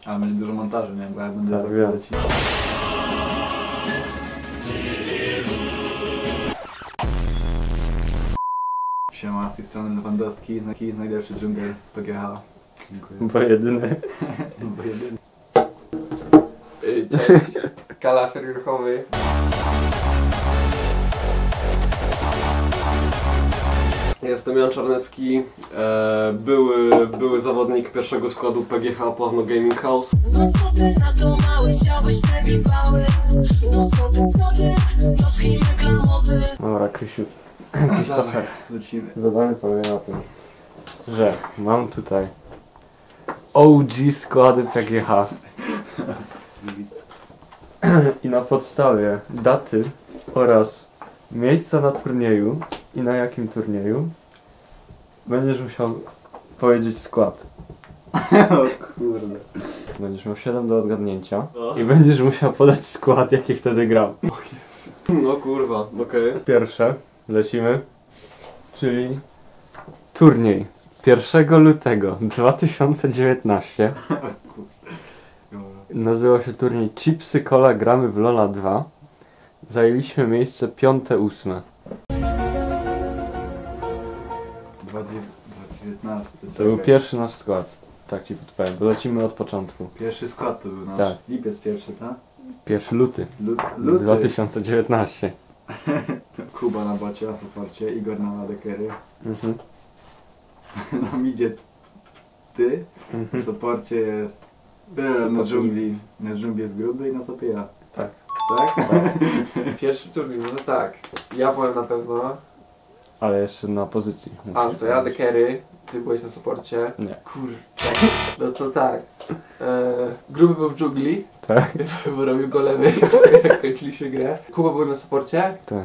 Ale będzie dużo montażu, nie? Bo ja będę tak, zakładać. Siema, z tej strony Lewandowski, najlepszy dżungel PGH. Dziękuję. Bo jedyny. Bo jedyny. Cześć, Kalafer Ruchowy. Jestem Jan Czarnecki, były zawodnik pierwszego składu PGH Pławno Gaming House. No co ty na to mały, chciałbyś te biwały. No co ty, to tchiny klamowy. Dobra, Krysiu. Krzysztofer. Lecimy. Zadanie polega na tym, że mam tutaj OG składy PGH i na podstawie daty oraz miejsca na turnieju i na jakim turnieju będziesz musiał powiedzieć skład. O kurde. Będziesz miał 7 do odgadnięcia i będziesz musiał podać skład, jaki wtedy grał. No kurwa, okej. Pierwsze, lecimy, czyli turniej 1 lutego 2019. Nazywał się turniej Chipsy Cola Gramy w Lola 2. Zajęliśmy miejsce 5-8. 2019. To był pierwszy nasz skład. Tak ci podpowiem, bo lecimy od początku. Pierwszy skład to był nasz. Tak. Lipiec pierwszy, tak? 1 luty Luty. 2019. Kuba na bocie, na supporcie, Igor na dekery. Mhm. Na midzie ty, w Mhm. supporcie jest na dżungli. Na dżungli jest gruby i na topie ja. Tak. Tak? Pierwszy turniej, no to tak. Ja byłem na pewno. Ale jeszcze na pozycji. A, to ja Dekery, ty byłeś na supporcie. Nie. Kurde. No to tak. Gruby był w dżungli, Tak? bo robił golemy, jak kończyliśmy grę. Kuba był na supporcie. Tak.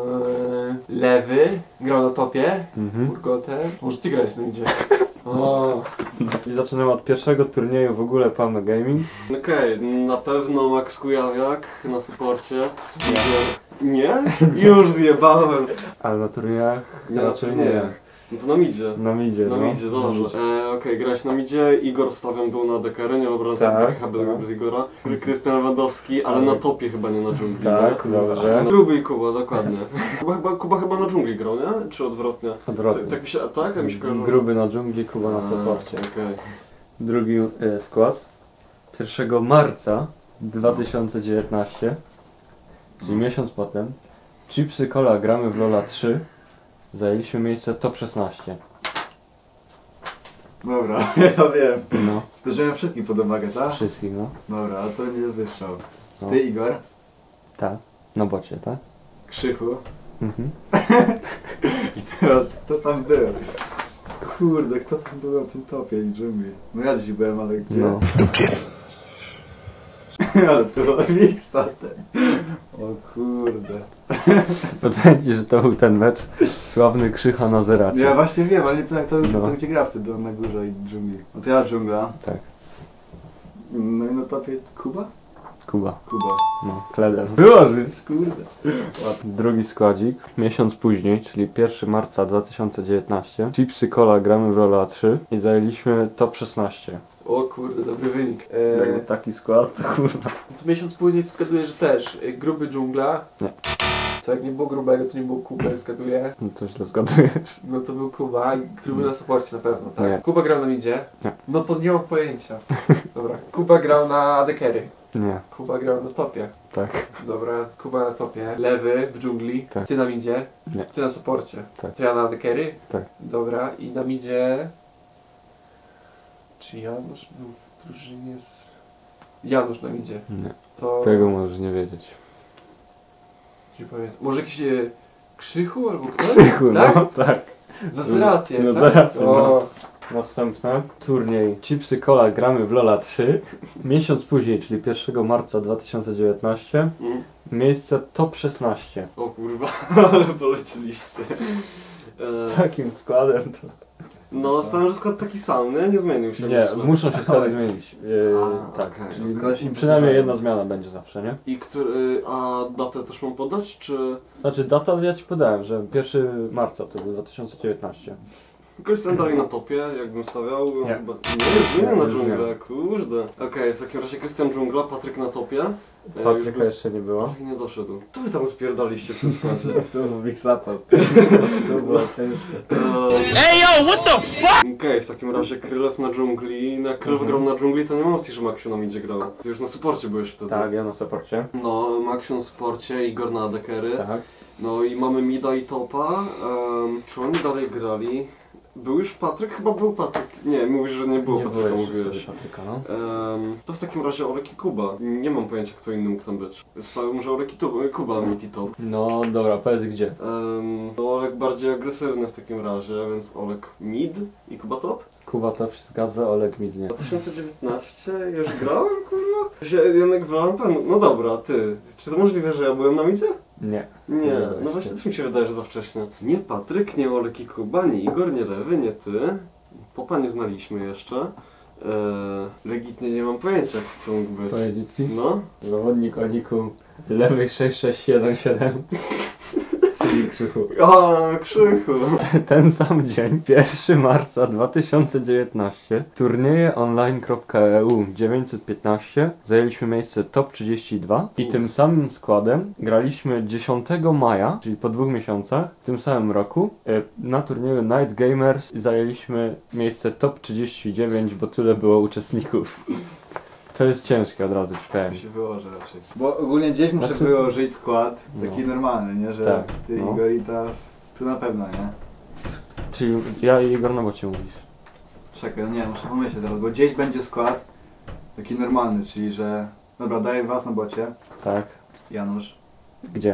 Lewy grał na topie. Mhm. Urgotem. Może ty grałeś na idzie. O. I zaczynamy od pierwszego turnieju w ogóle Pławno Gaming. Okej, na pewno Max Kujawniak na supporcie. Nie? Już zjebałem. Ale na turniejach Nie, raczej nie. nie. No to na midzie. Na midzie, Na no. midzie, dobrze. Okej, grałeś na midzie, Igor Stawian był na dekery, nie obrońca Tak, PGH był tak. z Igora. Krystian Lewandowski, ale Tak. na topie chyba, nie na dżungli. Tak, nie? dobrze. Gruby i Kuba, dokładnie. Kuba chyba na dżungli grał, nie? Czy odwrotnie? Odwrotnie. Tak mi się, tak? Jak mi się kojarzyło? Gruby na dżungli, Kuba na supporcie. Okej. Drugi skład 1 marca 2019, czyli miesiąc potem, Chipsy Cola Gramy w Lola 3. Zajęliśmy miejsce top 16. Dobra, ja wiem. No, To żebym wszystkich podowagę, tak? wszystkich, no. Dobra, a to będzie zwyższał. No. Ty Igor, Tak, na bocie, tak? Krzychu Mhm. i teraz kto tam był? Kurde, kto tam był na tym topie i dżungli? No ja dziś byłem, ale gdzie? No. Ale to była miksa ten. O kurde. Powiem ci, że to był ten mecz sławny Krzycha na zeracie. Ja właśnie wiem, ale nie pytam kto No. to gdzie gra wtedy, on na górze i dżungli. No to ja dżungla. Tak, No i na topie Kuba? Kuba. Kuba. No, Kleder. Wyłożyć! Kurde. Drugi składzik, miesiąc później, czyli 1 marca 2019. Chipsy Cola Gramy w Lola 3 i zajęliśmy top 16. O kurde, dobry wynik. Jakby taki skład, to kurwa. To miesiąc później to zgaduję, że też gruby dżungla. Nie. To jak nie było grubego, to nie było Kuby, zgaduję. No to źle zgadujesz. No to był Kuba, który był na supporcie na pewno, tak? Nie. Kuba grał na midzie? Nie. No to nie mam pojęcia. Dobra. Kuba grał na dekery. Nie, Kuba grał na topie. tak. Dobra, Kuba na topie. Lewy w dżungli. Tak. Ty na midzie. Nie. Ty na supporcie. Tak. To ja na dekery. Tak. Dobra, i na midzie... Czy Janusz był w drużynie z... Janusz na midzie. Nie. To... Tego możesz nie wiedzieć. Nie pamiętam. Może jakiś Krzychu albo ktoś? Krzychu, Tak? no tak. Na Zeratie, Na tak? Zeracie, no. O, Następne. Turniej Chipsy Cola Gramy w Lola 3. Miesiąc później, czyli 1 marca 2019. Miejsce top 16. O kurwa, ale polecieliście. Z takim składem to... No, stałem, że skład taki sam, nie? Nie zmienił się. Nie, myślę. muszą się składy zmienić. A, Tak, okej. czyli Tylko się przynajmniej podzielają. jedna zmiana będzie zawsze, nie? I a datę też mam podać, czy... Znaczy datę ja ci podałem, że 1 marca to był 2019. Krystian dalej na topie, jakbym stawiał. Nie. Chyba... Nie, zmienię na już dżunglę, nie. kurde. Okej, w takim razie Krystian dżungla, Patryk na topie. Patryka jeszcze nie było. Nie doszedł. Co wy tam odpierdaliście w tym składzie? To był Big Zapad. To było ciężkie. Okej, w takim razie Krylew na dżungli. Na Krylew grał na dżungli, to nie ma opcji, że Maksiu na midzie grał. Ty już na supporcie byłeś wtedy. Tak, ja na supporcie. No, Maksiu na supporcie, Igor na adekery. Tak. No i mamy mida i topa. Czy oni dalej grali? Był już Patryk? Chyba był Patryk. Nie, mówisz, że nie było Nie Patryka, było jeszcze mówiłeś. wtedy Patryka, no. To w takim razie Olek i Kuba. Nie mam pojęcia, kto inny mógł tam być. Stałem, że Olek i Kuba mid i top. No dobra, powiedz gdzie. To Olek bardziej agresywny w takim razie, więc Olek mid i Kuba top. Kuba to się zgadza, Olek mid nie. 2019 już grałem, kurwa? Się jednak grałem pewno. No dobra, ty. Czy to możliwe, że ja byłem na midzie? Nie. Nie, dałeś no właśnie się. to mi się wydaje, że za wcześnie. Nie Patryk, nie Olek i Kuba, nie Igor, nie Lewy, nie ty. Popa nie znaliśmy jeszcze. Legitnie nie mam pojęcia, kto to mógł być. Powiedzieć ci? No. Zawodnik o niku lewej 6617. Czyli Krzychu. A, Krzychu. Ten sam dzień, 1 marca 2019, turnieje online.eu 915 zajęliśmy miejsce top 32 i tym samym składem graliśmy 10 maja, czyli po 2 miesiącach, w tym samym roku, na turnieju Night Gamers i zajęliśmy miejsce top 39, bo tyle było uczestników. To jest ciężkie, od razu ci powiem. To się wyłoży raczej. Bo ogólnie gdzieś muszę Znaczy- wyłożyć skład taki No. normalny, nie? Że Tak, ty no. Igor i teraz... Tu na pewno, nie? Czyli ja i Igor na bocie mówisz. Czekaj, no nie, muszę pomyśleć teraz, bo gdzieś będzie skład taki normalny, czyli że... Dobra, daję was na bocie. Tak. Janusz. Gdzie?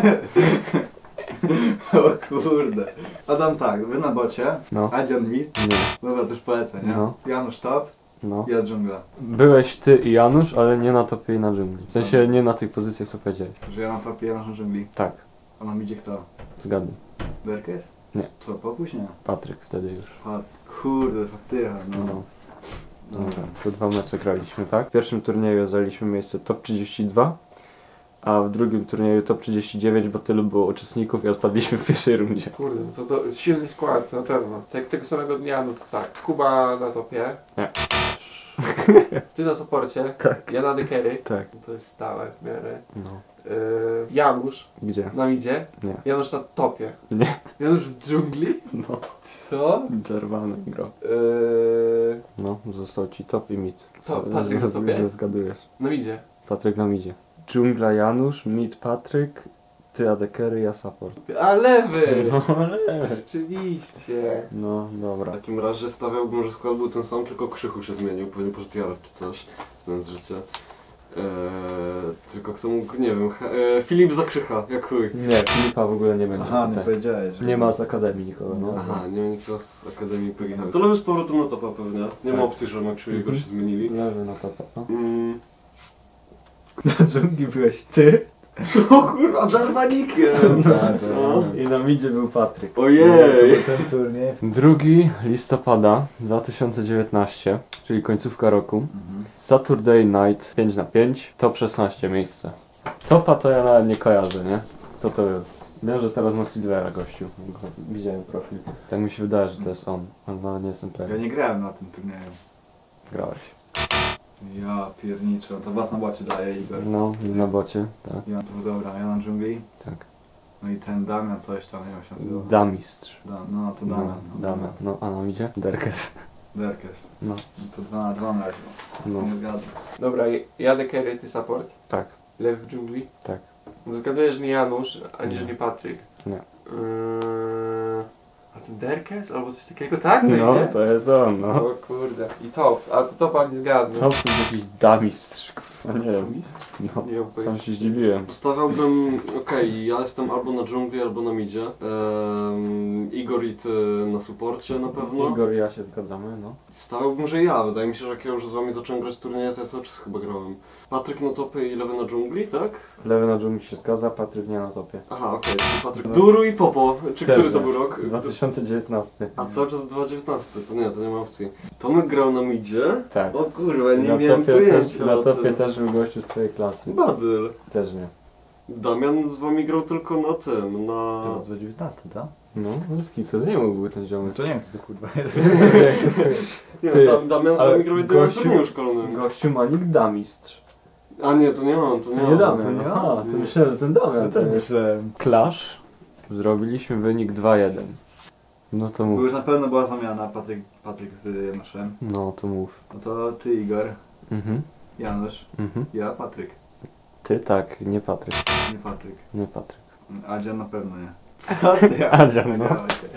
O kurde. Adam tak, wy na bocie, No. Adzian mid. Nie. Dobra, to już polecę, nie? No. Janusz top, No. ja dżungla. Byłeś ty i Janusz, ale nie na topie i na dżungli. W sensie nie na tych pozycjach, co powiedziałeś. Że ja na topie, Janusz na dżungli. Tak, A nam idzie kto? zgadnij. Berkes? Nie. Co, Popuś? Nie. Patryk wtedy już. A, kurde, faktycha, no. No. Dobra, to 2 mecze graliśmy, tak? W pierwszym turnieju zajęliśmy miejsce top 32, a w drugim turnieju top 39, bo tylu było uczestników i odpadliśmy w pierwszej rundzie. Kurde, no to silny skład, na pewno. Tak tego samego dnia, no to tak. Kuba na topie. Nie. Ty na supporcie. Tak. Ja na dekery. Tak. To jest stałe w miarę. No. Janusz Gdzie? na midzie. Nie. Janusz na topie. Nie. Janusz w dżungli? No. Co? Czerwony grał. No, został ci top i mid. To Patryk na topie? Że zgadujesz. Na midzie. Patryk nam idzie. Dżungla Janusz, mid Patryk, ty adekery, ja support. A lewy! No ale... Rzeczywiście. No, W dobra. takim razie stawiałbym, że skład był ten sam, tylko Krzychu się zmienił. Pewnie poszedł Jarek czy coś, znając życie. Tylko kto mógł, nie wiem, Filip za Krzycha, jak chuj. Nie, Filipa w ogóle nie będzie Aha, nie tutaj. powiedziałeś. Że... Nie ma z Akademii nikogo, no. Aha, nie ma nikogo z Akademii PGH. To lewy z powrotem na topa pewnie. Nie ma Tak. opcji, że Maksiu i Igor się zmienili. Lewy na topa, no. Na dżungli byłeś ty? O kurwa, Jarvanikiem! No. I na midzie był Patryk. Ojej! Ten turniej. 2 listopada 2019, czyli końcówka roku. Saturday Night 5×5, top 16 miejsce. Topa to ja nawet nie kojarzę, nie? Co to jest? Wiem, że teraz ma Silvera gościu. Widziałem profil. Tak mi się wydaje, że to jest on, ale nawet nie jestem Ja pewien. nie grałem na tym turnieju. Grałeś. Ja pierniczę, to was na bocie daję, Igor. No, i na bocie, tak. Ja to był dobra, ja na dżungli. Tak. No i ten Damian coś tam, nie wiem jak się nazywa. Damistrz. No to Damian. Damian. No, a nam idzie? Derkes. Derkes. No, No to 2 na razie. no, Nie zgadzam. Dobra, ja dekery, ty support. tak, Lewy w dżungli. tak. No zgaduję, że nie Janusz, ani że Nie. nie Patryk. Nie. A ten Derkes? Albo coś takiego, tak? No, Będzie? to jest on, no. O kurde. I top. A to topa nie zgadnę. Co to jest jakiś damistrz, kurwa, nie wiem. Mistrz? No, Nie mam sam pojęcia. się zdziwiłem. Stawiałbym, okej, ja jestem albo na dżungli, albo na midzie. Igor i ty na suporcie na pewno. Igor i ja się zgadzamy, no. Stawiałbym, że ja. Wydaje mi się, że jak ja już z wami zacząłem grać turnieje, to ja cały czas chyba grałem. Patryk na topie i lewy na dżungli, tak? Lewy na dżungli się zgadza, Patryk nie na topie. Aha, okej, czyli Patryk. Duru i Popo. Czy Też który to nie. był rok? 2019. A cały czas 2019, to nie ma opcji. Tomek grał na midzie? Tak. O kurwa, nie Na miałem topie też, pojęcia na o topie tym. też był gościu z twojej klasy. Badyl. Też nie. Damian z wami grał tylko na tym, na... To 2019, tak? No, ruski, co nie mógłby ten ziomek. To nie wiem, co to kurwa jest. Jak to jest? Nie, Ty, Damian z ale wami grał jedynie w gościu- turnieju szkolnym. Gościu ma nick Damistrz. A nie, to nie on, to To nie nie on. Damian, to nie aha, on. to myślałem, że ten Damian. Ja też myślałem. Clash. Zrobiliśmy wynik 2-1. No to Bo mów. już na pewno była zamiana, Patryk z Janaszem. No to mów. No to ty Igor, Mhm, Janusz, mhm. ja Patryk. Ty tak, nie Patryk. Nie Patryk. Nie Patryk. Adzian na pewno nie. Co ty? Adzian, no.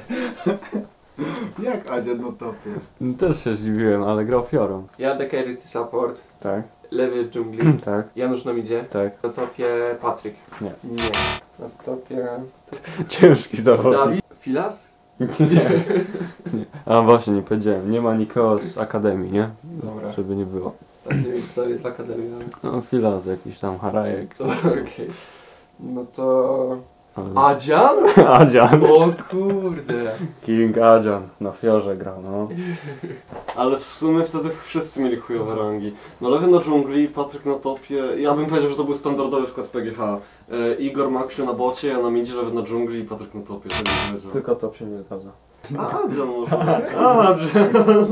Jak Adzian na topie? Też się zdziwiłem, ale grał fiorą. Ja Dekery, ty support. Tak, Lewy w dżungli. tak, Janusz nam idzie. tak. Na topie Patryk. Nie. Nie. Na topie... Ciężki zawodnik. Dawid? Filas? Nie. Nie. A właśnie, nie powiedziałem. Nie ma nikogo z Akademii, nie? Dobra. Żeby nie było. Tak, nie wiem kto jest w Akademii. ale- No, Filaz jakiś tam, Harajek. To okej. No to... Ale... Adzian? Adzian. O kurde. King Adzian na fiorze grał, no. Ale w sumie wtedy wszyscy mieli chujowe rangi. No Lewy na dżungli, Patryk na topie. Ja bym powiedział, że to był standardowy skład PGH. Igor Maksiu na bocie, ja na midzie, Lewy na dżungli i Patryk na topie. Tak bym powiedział. Tylko top się nie zgadza. A Adzian może. Adzian.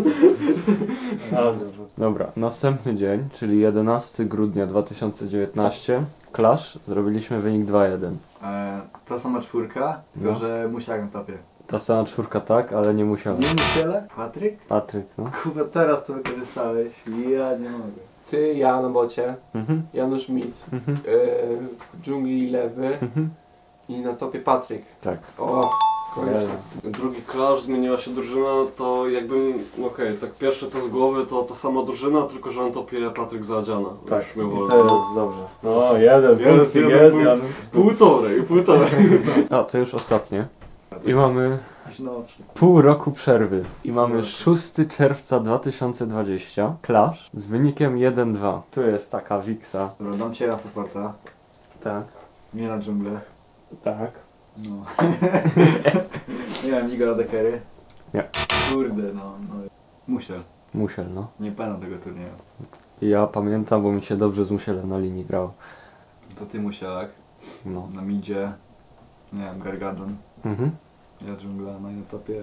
Dobra, następny dzień, czyli 11 grudnia 2019. Clash, zrobiliśmy wynik 2-1. Ta sama czwórka, tylko No. że Musiak na topie. Ta sama czwórka tak, ale nie musiała. Nie Musiele? Patryk? Patryk, no. Kurwa, teraz to wykorzystałeś. Ja nie mogę. Ty, ja na bocie. Mhm, Janusz mid. mhm, W dżungli lewy. mhm. I na topie Patryk. Tak. O, końcu. Drugi Clash, zmieniła się drużyna, to jakbym, okej, tak pierwsze co z głowy to sama drużyna, tylko że na topie Patryk za Adziana. Tak, Już miał i to wolno. jest dobrze. No, jeden Jest, punkt, jeden jest, punkt. Półtorej. A, to już ostatnie. I mamy No, pół roku przerwy. I mamy 6 czerwca 2020. Clash z wynikiem 1-2. Tu jest taka wiksa. dobra, dam cię na supporta. Tak. Mnie na dżunglę. Tak. No. Nie wiem, Igora Dekery. Nie. Kurde, no. Musiel. Musiel, no. Nie pamiętam tego turnieju. Ja pamiętam, bo mi się dobrze z Musielem na linii grał. To ty Musielak. No. Na midzie. Nie wiem, Gargadon. Mhm. Ja dżungla, no i na topie.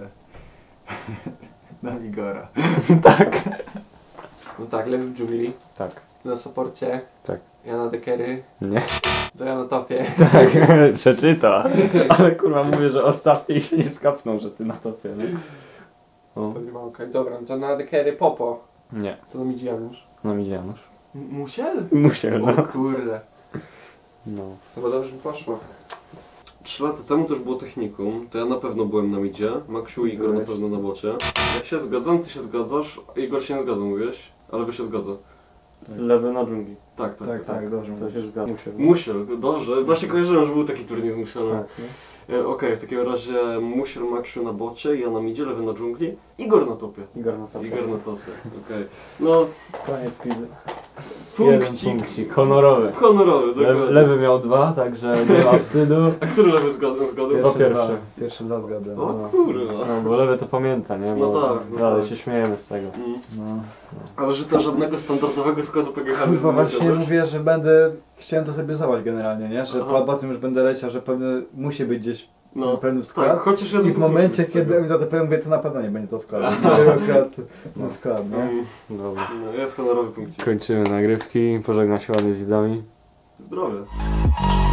Dam Igora. Tak. No tak, lewy w dżungli. Tak. Na supporcie. Tak. Ja na Dekery. Nie. To ja na topie. Tak, przeczyta. Ale kurwa mówię, że ostatni się nie skapnął, że ty na topie, nie? O. Okej, dobra, no to na Dekery Popo. Nie. To mi Janusz. No mi Janusz. Musiel? Musiel, O no. kurde. No. Chyba dobrze mi poszło. 3 lata temu to już było technikum, to ja na pewno byłem na midzie, Maksiu i Igor na pewno na bocie. Jak się zgadzam, ty się zgadzasz, Igor się nie zgadza, mówiłeś, ale wy się zgadza. Lewy na dżungli. Tak, dobrze. To się zgadza. Musiel. Musiel, dobrze. Właśnie kojarzyłem, że był taki turniej z Musielem. Tak, nie? Okej, w takim razie Musiel, Maksiu na bocie, ja na midzie, Lewy na dżungli, Igor na topie. Igor na topie. Igor na topie, okej. No, Koniec quizu. Jeden punkcik. punkcik, honorowy. Honorowy, dokładnie. Lewy miał 2, także nie ma wstydu. A który lewy zgadł? Pierwszy. Pierwszy dwa zgadłem. O kurwa. No, bo lewy to pamięta, nie? No Bo tak, no dalej tak. się śmiejemy z tego. No. Ale że to żadnego standardowego składu PGH Kurwa, nie właśnie zgadzasz? mówię, że będę... Chciałem to sobie zabrać generalnie, nie? Że Aha. po tym już będę leciał, że pewnie musi być gdzieś pewny skład. tak, chociaż jeden I w punkt momencie, musi być z kiedy tego. mi za to powiem, mówię, to na pewno nie będzie to skład. Nie wiem akurat na skład, nie? Dobra. No, jest honorowy punkcik. Kończymy nagrywki, pożegna się ładnie z widzami. Zdrowie.